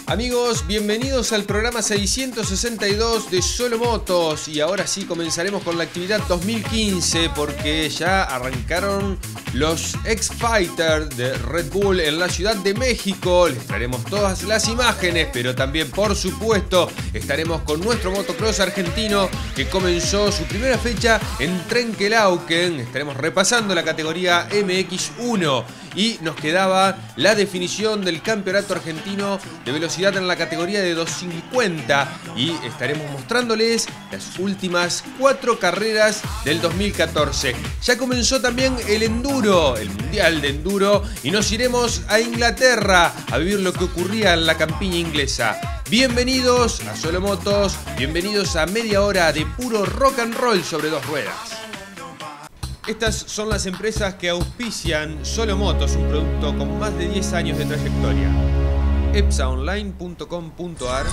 Amigos, bienvenidos al programa 662 de Solo Motos. Y ahora sí comenzaremos con la actividad 2015 porque ya arrancaron los X-Fighter de Red Bull en la Ciudad de México. Les traeremos todas las imágenes, pero también, por supuesto, estaremos con nuestro motocross argentino que comenzó su primera fecha en Trenquelauquen. Estaremos repasando la categoría MX1 y nos quedaba la definición del campeonato argentino de velocidad en la categoría de 250 y estaremos mostrándoles las últimas 4 carreras del 2014. Ya comenzó también el enduro, el mundial de enduro, y nos iremos a Inglaterra a vivir lo que ocurría en la campiña inglesa. Bienvenidos a Solo Motos, bienvenidos a media hora de puro rock and roll sobre dos ruedas. Estas son las empresas que auspician Solo Motos, un producto con más de 10 años de trayectoria. epsaonline.com.ar,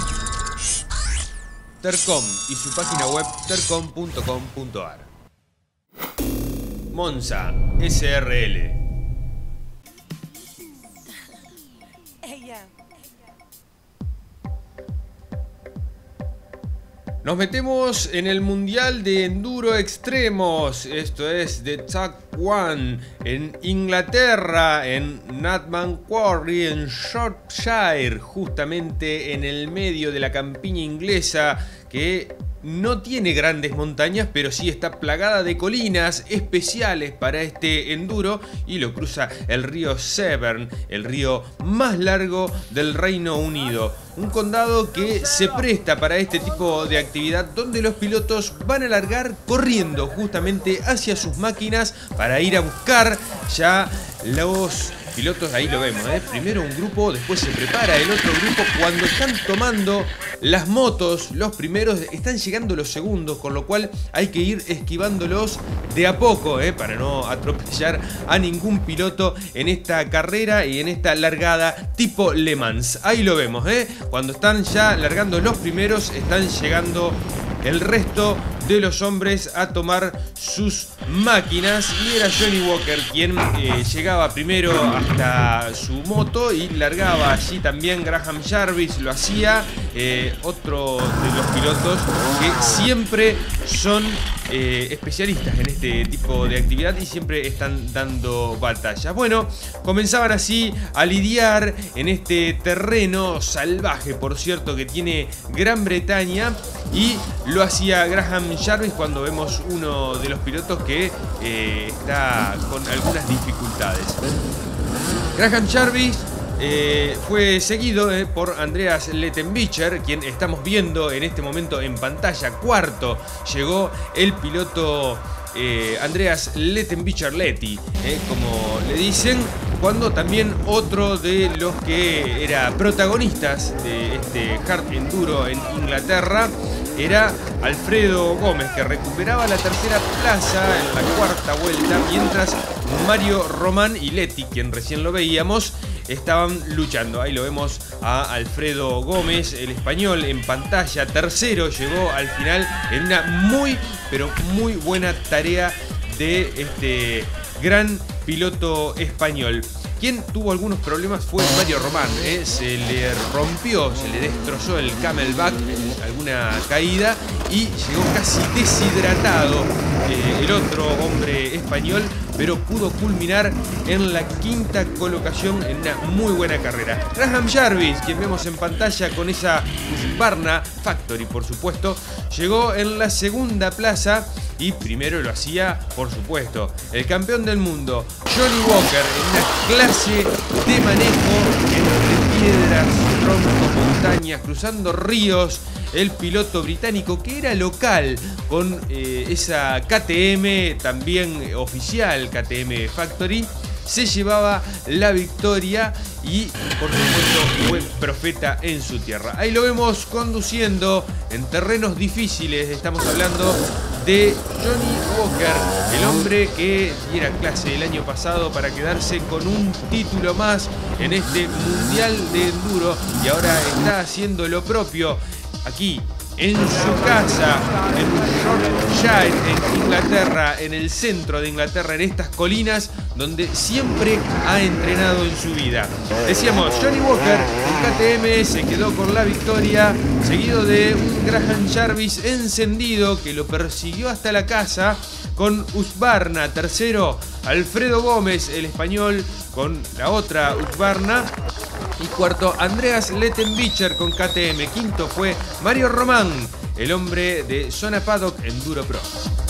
Tercom y su página web tercom.com.ar. Monza SRL. Nos metemos en el Mundial de Enduro Extremos, esto es de Track One, en Inglaterra, en Natman Quarry, en Shropshire, justamente en el medio de la campiña inglesa que no tiene grandes montañas, pero sí está plagada de colinas especiales para este enduro y lo cruza el río Severn, el río más largo del Reino Unido. Un condado que se presta para este tipo de actividad donde los pilotos van a largar corriendo justamente hacia sus máquinas para ir a buscar ya los pilotos. Ahí lo vemos, primero un grupo, después se prepara el otro grupo. Cuando están tomando las motos, los primeros, están llegando los segundos, con lo cual hay que ir esquivándolos de a poco, para no atropellar a ningún piloto en esta carrera y en esta largada tipo Le Mans. Ahí lo vemos, cuando están ya largando los primeros, están llegando el resto de los hombres a tomar sus máquinas y era Johnny Walker quien llegaba primero hasta su moto y largaba allí también. Graham Jarvis lo hacía, otro de los pilotos que siempre son especialistas en este tipo de actividad y siempre están dando batallas. Bueno, comenzaban así a lidiar en este terreno salvaje, por cierto, que tiene Gran Bretaña, y lo hacía Graham Jarvis cuando vemos uno de los pilotos que está con algunas dificultades. Graham Jarvis fue seguido por Andreas Lettenbicher, quien estamos viendo en este momento en pantalla. Cuarto llegó el piloto Andreas Lettenbicher Letty, como le dicen, cuando también otro de los que era protagonistas de este Hard Enduro en Inglaterra era Alfredo Gómez, que recuperaba la tercera plaza en la cuarta vuelta, mientras Mario Román y Letty, quien recién lo veíamos, estaban luchando. Ahí lo vemos a Alfredo Gómez, el español, en pantalla. Tercero, llegó al final en una muy, pero muy buena tarea de este gran piloto español. Quien tuvo algunos problemas fue Mario Román, se le rompió, se le destrozó el camelback en alguna caída y llegó casi deshidratado el otro hombre español, pero pudo culminar en la quinta colocación en una muy buena carrera. Graham Jarvis, quien vemos en pantalla con esa Husqvarna Factory, por supuesto, llegó en la segunda plaza y primero lo hacía, por supuesto, el campeón del mundo, Johnny Walker, en una clase de manejo entre piedras, troncos, montañas, cruzando ríos. El piloto británico, que era local con esa KTM, también oficial KTM Factory, se llevaba la victoria y por supuesto fue profeta en su tierra. Ahí lo vemos conduciendo en terrenos difíciles. Estamos hablando de Johnny Walker, el hombre que diera clase el año pasado para quedarse con un título más en este Mundial de Enduro y ahora está haciendo lo propio aquí en su casa, en Shropshire, en Inglaterra, en el centro de Inglaterra, en estas colinas donde siempre ha entrenado en su vida. Decíamos, Johnny Walker en KTM se quedó con la victoria, seguido de un Graham Jarvis encendido que lo persiguió hasta la casa, con Husqvarna tercero, Alfredo Gómez, el español, con la otra Husqvarna, y cuarto Andreas Lettenbicher con KTM. Quinto fue Mario Román, el hombre de Zona Paddock Enduro Pro.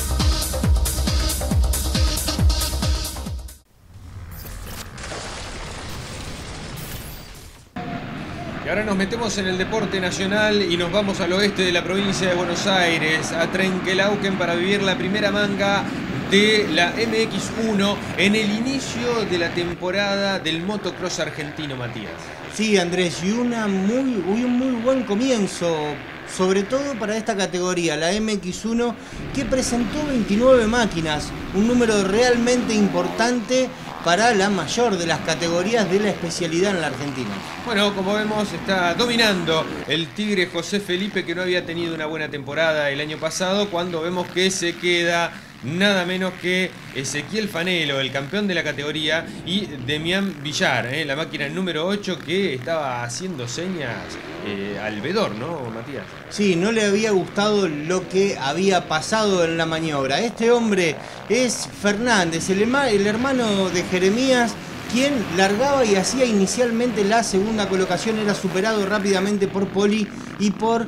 Y ahora nos metemos en el deporte nacional y nos vamos al oeste de la provincia de Buenos Aires, a Trenquelauquen, para vivir la primera manga de la MX1 en el inicio de la temporada del motocross argentino, Matías. Sí, Andrés, y un muy buen comienzo, sobre todo para esta categoría, la MX1, que presentó 29 máquinas, un número realmente importante para la mayor de las categorías de la especialidad en la Argentina. Bueno, como vemos, está dominando el Tigre José Felipe, que no había tenido una buena temporada el año pasado, cuando vemos que se queda nada menos que Ezequiel Fanelo, el campeón de la categoría, y Demián Villar, la máquina número 8, que estaba haciendo señas al vedor, ¿no, Matías? Sí, no le había gustado lo que había pasado en la maniobra. Este hombre es Fernández, el hermano de Jeremías, quien largaba y hacía inicialmente la segunda colocación. Era superado rápidamente por Poli y por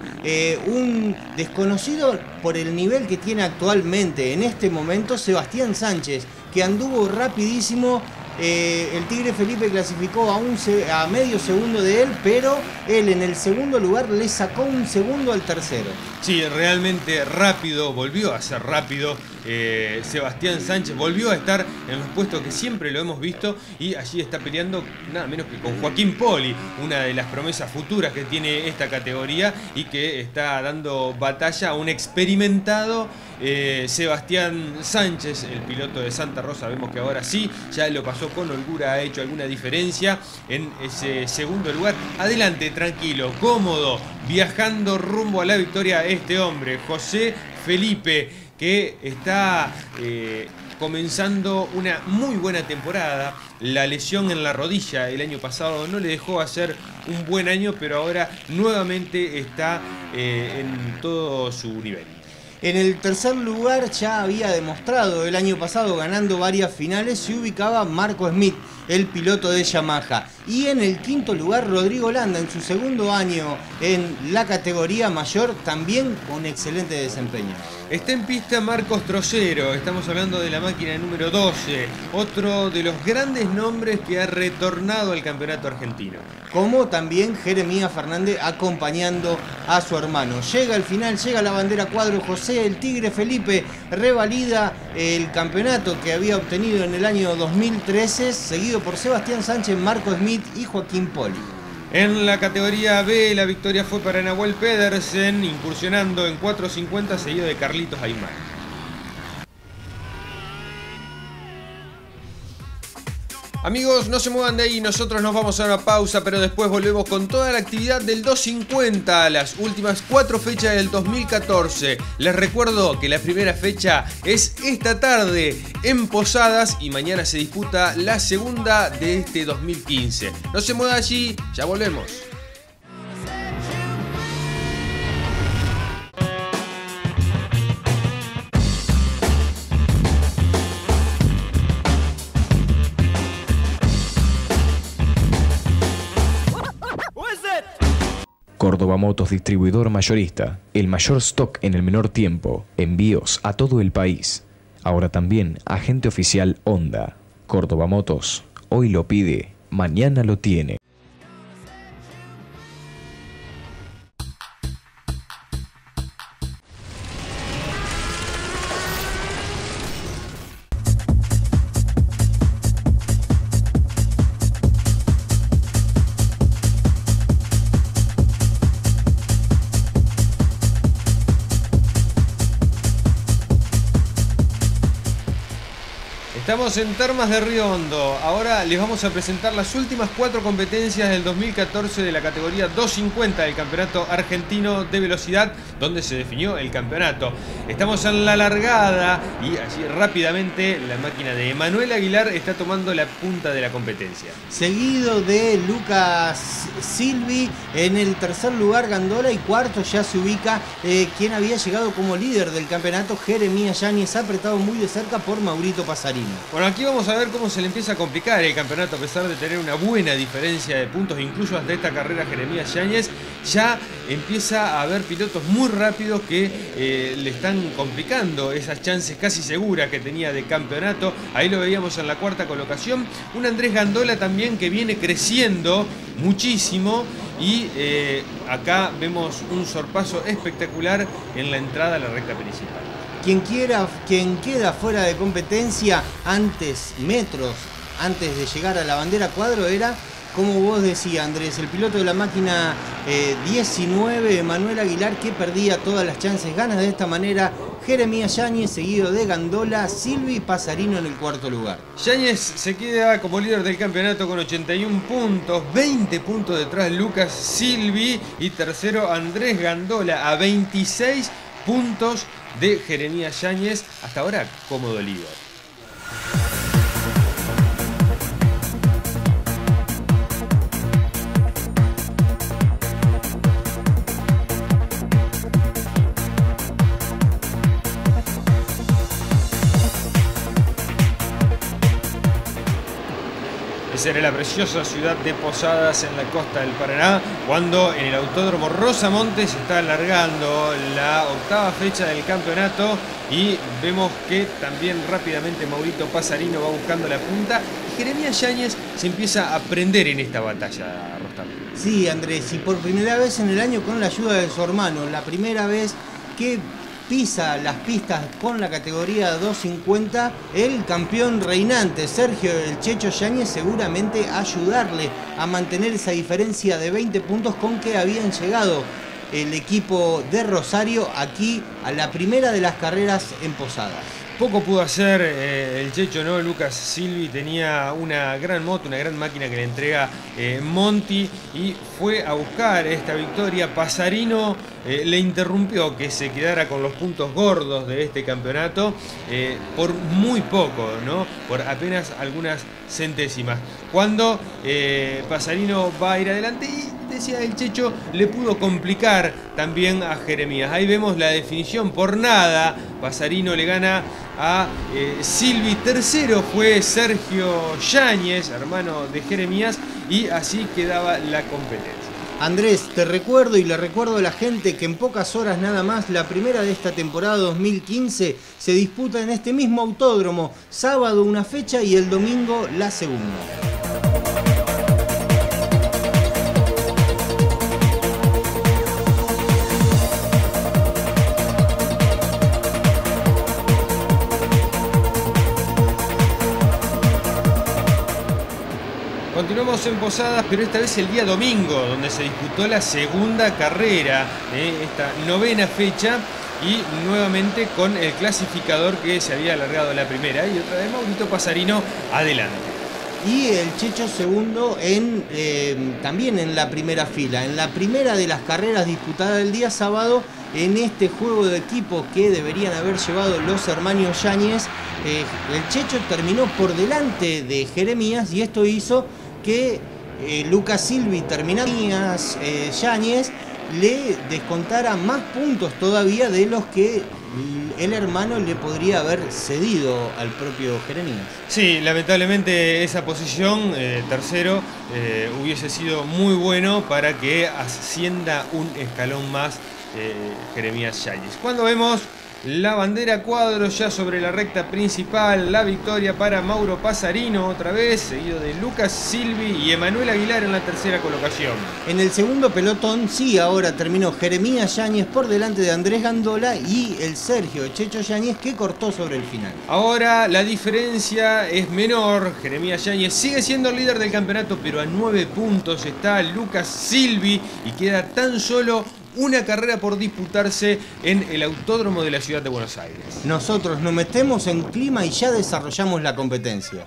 un desconocido por el nivel que tiene actualmente en este momento, Sebastián Sánchez, que anduvo rapidísimo. El Tigre Felipe clasificó a medio segundo de él, pero él en el segundo lugar le sacó un segundo al tercero. Sí, realmente rápido, volvió a ser rápido. Sebastián Sánchez volvió a estar en los puestos que siempre lo hemos visto, y allí está peleando nada menos que con Joaquín Poli, una de las promesas futuras que tiene esta categoría y que está dando batalla a un experimentado Sebastián Sánchez, el piloto de Santa Rosa. Vemos que ahora sí, ya lo pasó con holgura, ha hecho alguna diferencia en ese segundo lugar. Adelante, tranquilo, cómodo, viajando rumbo a la victoria este hombre, José Felipe, que está comenzando una muy buena temporada. La lesión en la rodilla el año pasado no le dejó hacer un buen año, pero ahora nuevamente está en todo su nivel. En el tercer lugar, ya había demostrado el año pasado, ganando varias finales, se ubicaba Marco Smith, el piloto de Yamaha. Y en el quinto lugar, Rodrigo Landa, en su segundo año en la categoría mayor, también con excelente desempeño. Está en pista Marcos Trocero, estamos hablando de la máquina número 12, otro de los grandes nombres que ha retornado al campeonato argentino. Como también Jeremías Fernández acompañando a su hermano. Llega al final, llega la bandera cuadro. José el Tigre Felipe revalida el campeonato que había obtenido en el año 2013, seguido por Sebastián Sánchez, Marco Smith y Joaquín Poli. En la categoría B, la victoria fue para Nahuel Pedersen, incursionando en 4.50, seguido de Carlitos Aymar. Amigos, no se muevan de ahí, nosotros nos vamos a una pausa, pero después volvemos con toda la actividad del 250, las últimas 4 fechas del 2014. Les recuerdo que la primera fecha es esta tarde en Posadas y mañana se disputa la segunda de este 2015. No se muevan allí, ya volvemos. Córdoba Motos, distribuidor mayorista, el mayor stock en el menor tiempo, envíos a todo el país. Ahora también agente oficial Honda. Córdoba Motos, hoy lo pide, mañana lo tiene. Estamos en Termas de Río Hondo. Ahora les vamos a presentar las últimas 4 competencias del 2014 de la categoría 250 del Campeonato Argentino de Velocidad, donde se definió el campeonato. Estamos en la largada y allí rápidamente la máquina de Emanuel Aguilar está tomando la punta de la competencia. Seguido de Lucas Silvi en el tercer lugar, Gandola, y cuarto ya se ubica quien había llegado como líder del campeonato, Jeremías Yáñez, apretado muy de cerca por Maurito Pasarino. Bueno, aquí vamos a ver cómo se le empieza a complicar el campeonato a pesar de tener una buena diferencia de puntos. Incluso hasta esta carrera Jeremías Yáñez ya empieza a haber pilotos muy rápidos que le están complicando esas chances casi seguras que tenía de campeonato. Ahí lo veíamos en la cuarta colocación. Un Andrés Gandola también que viene creciendo muchísimo. Y acá vemos un sorpaso espectacular en la entrada a la recta principal. Quien queda fuera de competencia metros antes de llegar a la bandera cuadro era, como vos decías, Andrés, el piloto de la máquina 19, Emanuel Aguilar, que perdía todas las chances. Ganas de esta manera Jeremías Yáñez, seguido de Gandola, Silvi y Pasarino en el cuarto lugar. Yáñez se queda como líder del campeonato con 81 puntos, 20 puntos detrás Lucas Silvi y tercero Andrés Gandola a 26 puntos de Jeremías Yáñez, hasta ahora cómodo líder. Esa era la preciosa ciudad de Posadas en la costa del Paraná, cuando en el Autódromo Rosamonte se está alargando la octava fecha del campeonato y vemos que también rápidamente Maurito Pasarino va buscando la punta y Jeremías Yáñez se empieza a prender en esta batalla, Rostam. Sí, Andrés, y por primera vez en el año con la ayuda de su hermano, la primera vez que pisa las pistas con la categoría 250, el campeón reinante Sergio El Checho Yáñez, seguramente ayudarle a mantener esa diferencia de 20 puntos con que habían llegado el equipo de Rosario aquí a la primera de las carreras en Posadas. Poco pudo hacer el Checho, ¿no? Lucas Silvi tenía una gran moto, una gran máquina que le entrega Monti y fue a buscar esta victoria. Pasarino le interrumpió que se quedara con los puntos gordos de este campeonato por muy poco, ¿no? Por apenas algunas centésimas. Cuando Pasarino va a ir adelante y decía el Checho, le pudo complicar también a Jeremías. Ahí vemos la definición, por nada Pasarino le gana a Silvi. Tercero fue Sergio Yáñez, hermano de Jeremías, y así quedaba la competencia. Andrés, te recuerdo y le recuerdo a la gente que en pocas horas nada más la primera de esta temporada 2015 se disputa en este mismo autódromo. Sábado una fecha y el domingo la segunda. Continuamos en Posadas, pero esta vez el día domingo, donde se disputó la segunda carrera de esta novena fecha y nuevamente con el clasificador que se había alargado la primera y otra vez Maurito Pasarino adelante. Y el Checho segundo también en la primera fila, en la primera de las carreras disputadas el día sábado, en este juego de equipo que deberían haber llevado los hermanos Yáñez. El Checho terminó por delante de Jeremías y esto hizo que Lucas Silvi terminando Yáñez le descontara más puntos todavía de los que el hermano le podría haber cedido al propio Jeremías. Sí, lamentablemente esa posición, tercero, hubiese sido muy bueno para que ascienda un escalón más Jeremías Yáñez. Cuando vemos la bandera cuadro ya sobre la recta principal, la victoria para Mauro Pasarino otra vez, seguido de Lucas Silvi y Emanuel Aguilar en la tercera colocación. En el segundo pelotón, sí, ahora terminó Jeremías Yáñez por delante de Andrés Gandola y el Sergio Checho Yáñez, que cortó sobre el final. Ahora la diferencia es menor, Jeremías Yáñez sigue siendo el líder del campeonato, pero a 9 puntos está Lucas Silvi y queda tan solo una carrera por disputarse en el Autódromo de la Ciudad de Buenos Aires. Nosotros nos metemos en clima y ya desarrollamos la competencia.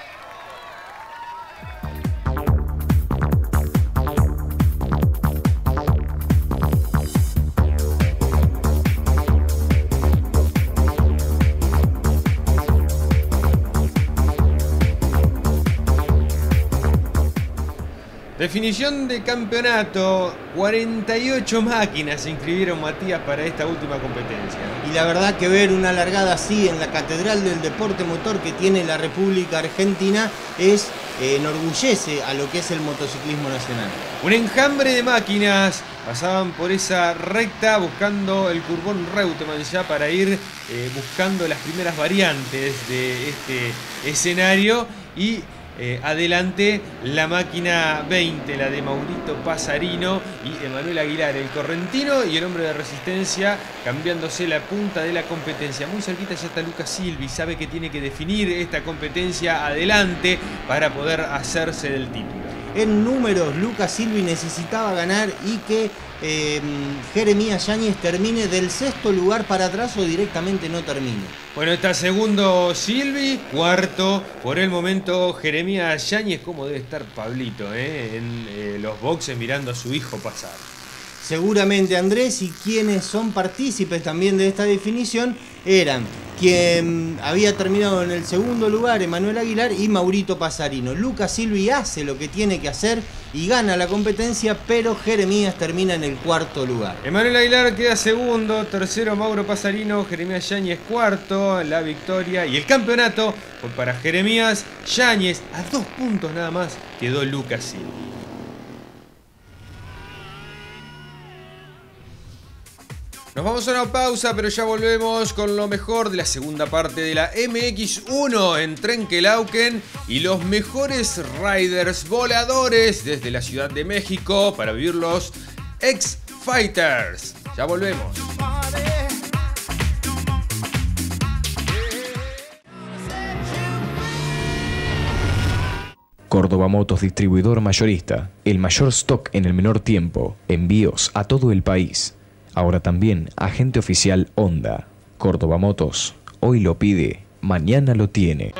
Definición de campeonato, 48 máquinas se inscribieron, Matías, para esta última competencia. Y la verdad que ver una largada así en la Catedral del Deporte Motor que tiene la República Argentina enorgullece a lo que es el motociclismo nacional. Un enjambre de máquinas pasaban por esa recta buscando el Curbón Reutemann ya para ir buscando las primeras variantes de este escenario y adelante la máquina 20, la de Maurito Pasarino y Emanuel Aguilar, el correntino y el hombre de Resistencia, cambiándose la punta de la competencia. Muy cerquita ya está Lucas Silvi, sabe que tiene que definir esta competencia adelante para poder hacerse del título. En números, Lucas Silvi necesitaba ganar y que Jeremías Yáñez termine del 6º lugar para atrás o directamente no termine. Bueno, está segundo Silvi, cuarto por el momento Jeremías Yáñez. ¿Cómo debe estar Pablito en los boxes mirando a su hijo pasar? Seguramente, Andrés, y quienes son partícipes también de esta definición eran quien había terminado en el segundo lugar, Emanuel Aguilar, y Maurito Pasarino. Lucas Silvi hace lo que tiene que hacer y gana la competencia, pero Jeremías termina en el 4º lugar. Emanuel Aguilar queda segundo, tercero Mauro Pasarino, Jeremías Yáñez cuarto, la victoria y el campeonato fue para Jeremías Yáñez. A 2 puntos nada más quedó Lucas Silvi. Nos vamos a una pausa, pero ya volvemos con lo mejor de la segunda parte de la MX1 en Trenquelauquen y los mejores riders voladores desde la Ciudad de México para vivir los X-Fighters. Ya volvemos. Córdoba Motos, distribuidor mayorista. El mayor stock en el menor tiempo. Envíos a todo el país. Ahora también agente oficial Honda. Córdoba Motos, hoy lo pide, mañana lo tiene.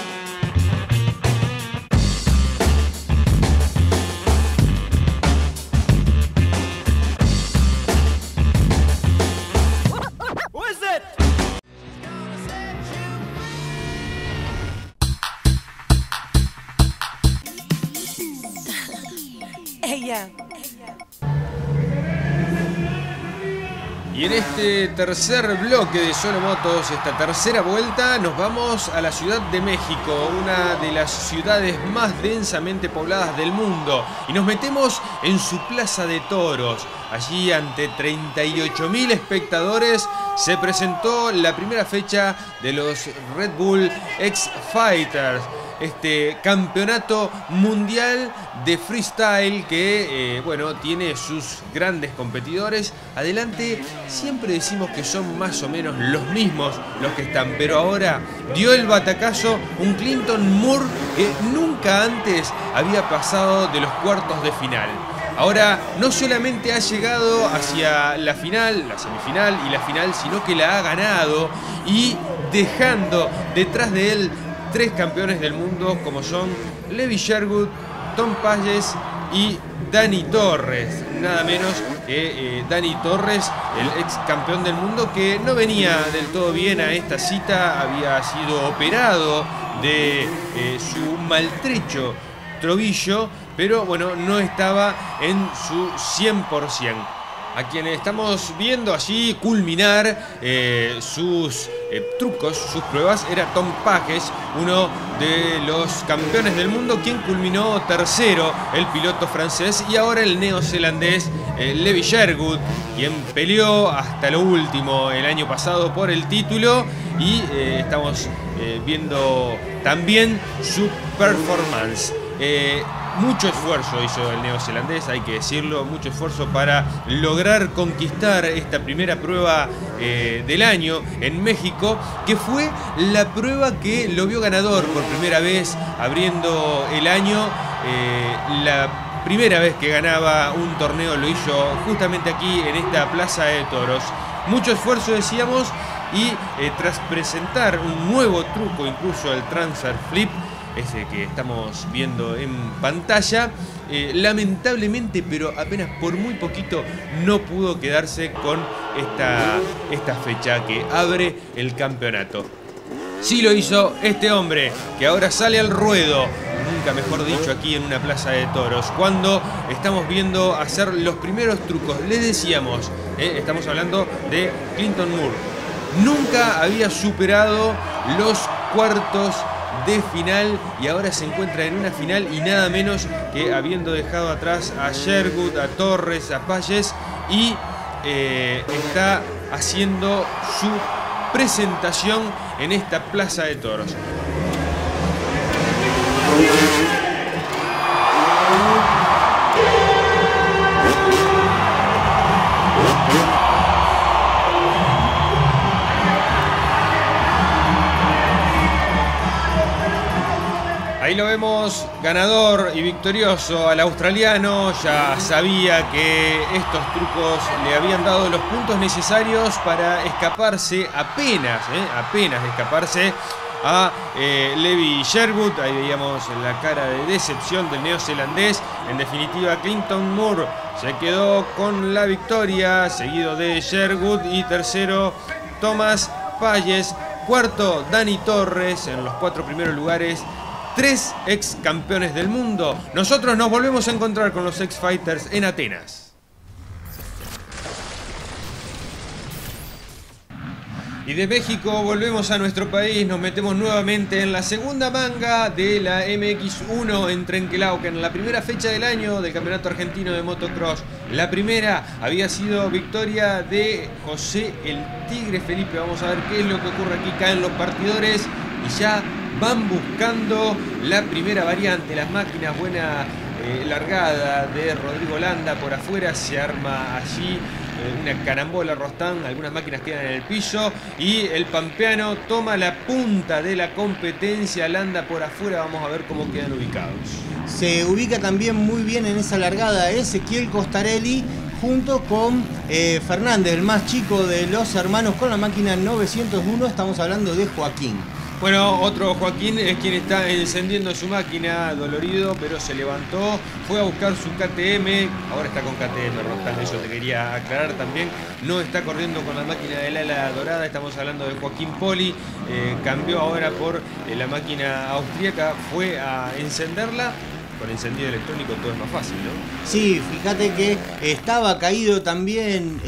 Y en este tercer bloque de Solo Motos, esta tercera vuelta, nos vamos a la Ciudad de México, una de las ciudades más densamente pobladas del mundo. Y nos metemos en su plaza de toros. Allí, ante 38.000 espectadores, se presentó la primera fecha de los Red Bull X-Fighters. Este campeonato mundial de freestyle que, tiene sus grandes competidores. Adelante siempre decimos que son más o menos los mismos los que están, pero ahora dio el batacazo un Clinton Moore que nunca antes había pasado de los cuartos de final. Ahora no solamente ha llegado hacia la final, la semifinal y la final, sino que la ha ganado y dejando detrás de él 3 campeones del mundo como son Levi Sherwood, Tom Payes y Dani Torres. Nada menos que Dani Torres, el ex campeón del mundo que no venía del todo bien a esta cita, había sido operado de su maltrecho tobillo, pero no estaba en su 100%. A quienes estamos viendo allí culminar sus trucos, sus pruebas, era Tom Pages, uno de los campeones del mundo, quien culminó tercero, el piloto francés, y ahora el neozelandés Levi Sherwood, quien peleó hasta lo último el año pasado por el título, y estamos viendo también su performance. Mucho esfuerzo hizo el neozelandés, hay que decirlo, mucho esfuerzo para lograr conquistar esta primera prueba del año en México, que fue la prueba que lo vio ganador por primera vez, abriendo el año, la primera vez que ganaba un torneo, lo hizo justamente aquí en esta Plaza de Toros. Mucho esfuerzo, decíamos, y tras presentar un nuevo truco, incluso el transfer flip, ese que estamos viendo en pantalla, lamentablemente, pero apenas por muy poquito, no pudo quedarse con esta fecha que abre el campeonato. Sí lo hizo este hombre, que ahora sale al ruedo, nunca mejor dicho, aquí en una plaza de toros, cuando estamos viendo hacer los primeros trucos. Les decíamos, estamos hablando de Clinton Moore. Nunca había superado los cuartos de final y ahora se encuentra en una final, y nada menos que habiendo dejado atrás a Sherwood, a Torres, a Payes, y está haciendo su presentación en esta plaza de toros. Ahí lo vemos ganador y victorioso al australiano. Ya sabía que estos trucos le habían dado los puntos necesarios para escaparse, apenas escaparse a Levi Sherwood. Ahí veíamos la cara de decepción del neozelandés. En definitiva, Clinton Moore se quedó con la victoria, seguido de Sherwood, y tercero Thomas Payes. Cuarto, Dani Torres. En los 4 primeros lugares, 3 ex campeones del mundo. Nosotros nos volvemos a encontrar con los ex fighters en Atenas. Y de México volvemos a nuestro país, nos metemos nuevamente en la segunda manga de la MX1 en Trenquelauquen, la primera fecha del año del Campeonato Argentino de Motocross. La primera había sido victoria de José el Tigre Felipe. Vamos a ver qué es lo que ocurre aquí. Caen los partidores y ya van buscando la primera variante. Las máquinas, buena largada de Rodrigo Landa por afuera, se arma allí una carambola Rostán, algunas máquinas quedan en el piso y el pampeano toma la punta de la competencia. Landa por afuera, vamos a ver cómo quedan ubicados. Se ubica también muy bien en esa largada Ezequiel Costarelli junto con Fernández, el más chico de los hermanos, con la máquina 901. Estamos hablando de Joaquín. Bueno, otro Joaquín es quien está encendiendo su máquina, dolorido, pero se levantó, fue a buscar su KTM, ahora está con KTM, Rostán, eso te quería aclarar también, no está corriendo con la máquina del ala dorada. Estamos hablando de Joaquín Poli, cambió ahora por la máquina austríaca, fue a encenderla. Con encendido electrónico todo es más fácil, ¿no? Sí, fíjate que estaba caído también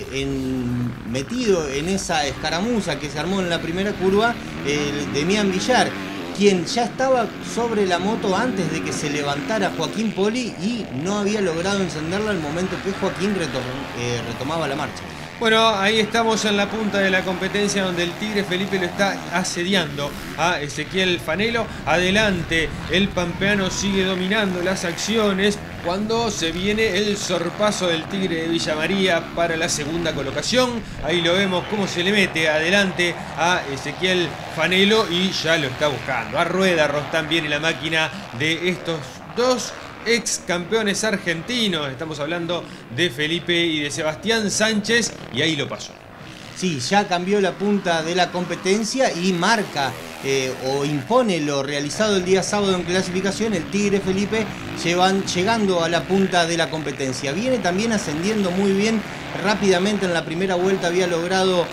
metido en esa escaramuza que se armó en la primera curva, Demián Villar, quien ya estaba sobre la moto antes de que se levantara Joaquín Poli y no había logrado encenderla al momento que Joaquín retomaba la marcha. Bueno, ahí estamos en la punta de la competencia donde el Tigre Felipe lo está asediando a Ezequiel Fanelo. Adelante, el pampeano sigue dominando las acciones cuando se viene el sorpaso del Tigre de Villa María para la segunda colocación. Ahí lo vemos cómo se le mete adelante a Ezequiel Fanelo y ya lo está buscando. A rueda Rostán, viene la máquina de estos dos ex campeones argentinos. Estamos hablando de Felipe y de Sebastián Sánchez, y ahí lo pasó. Sí, ya cambió la punta de la competencia y marca o impone lo realizado el día sábado en clasificación. El Tigre Felipe llegando a la punta de la competencia. Viene también ascendiendo muy bien. Rápidamente en la primera vuelta había logrado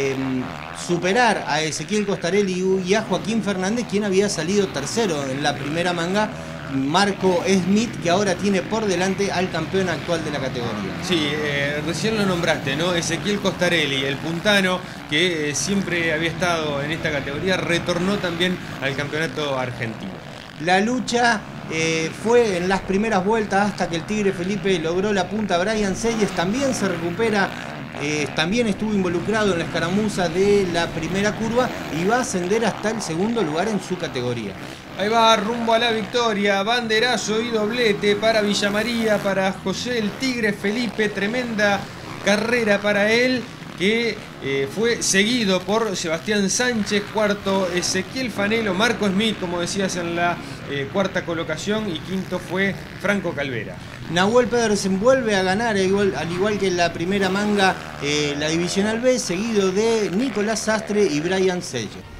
superar a Ezequiel Costarelli y a Joaquín Fernández, quien había salido tercero en la primera manga. Marco Smith, que ahora tiene por delante al campeón actual de la categoría. Sí, recién lo nombraste, ¿no? Ezequiel Costarelli, el puntano que siempre había estado en esta categoría, retornó también al campeonato argentino. La lucha fue en las primeras vueltas hasta que el Tigre Felipe logró la punta. Brian Selles también se recupera. También estuvo involucrado en la escaramuza de la primera curva y va a ascender hasta el segundo lugar en su categoría. Ahí va rumbo a la victoria, banderazo y doblete para Villa María, para José el Tigre Felipe, tremenda carrera para él. que fue seguido por Sebastián Sánchez, cuarto Ezequiel Fanelo, Marco Smith, como decías, en la cuarta colocación, y quinto fue Franco Calvera. Nahuel Pedersen vuelve a ganar, al igual que en la primera manga, la Divisional B, seguido de Nicolás Sastre y Brian Selle.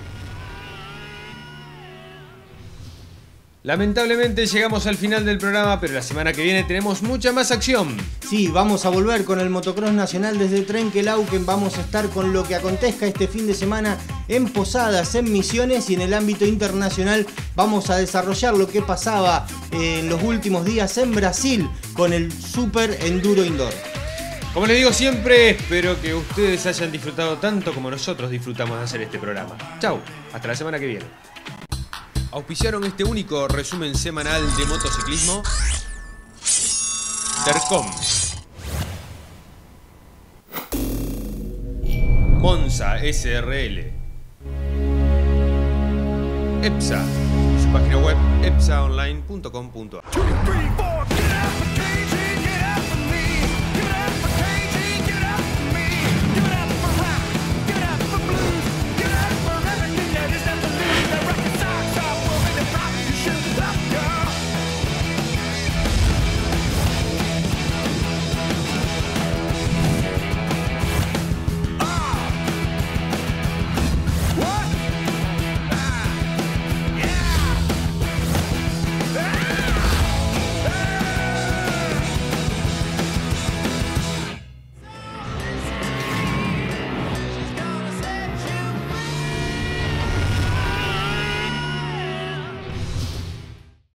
Lamentablemente llegamos al final del programa, pero la semana que viene tenemos mucha más acción. Sí, vamos a volver con el motocross nacional desde Trenquelauquen. Vamos a estar con lo que acontezca este fin de semana en Posadas, en Misiones, y en el ámbito internacional vamos a desarrollar lo que pasaba en los últimos días en Brasil con el Super Enduro Indoor. Como les digo siempre, espero que ustedes hayan disfrutado tanto como nosotros disfrutamos de hacer este programa. Chau, hasta la semana que viene. Auspiciaron este único resumen semanal de motociclismo Tercom, Monza SRL, EPSA, su página web epsaonline.com.ar.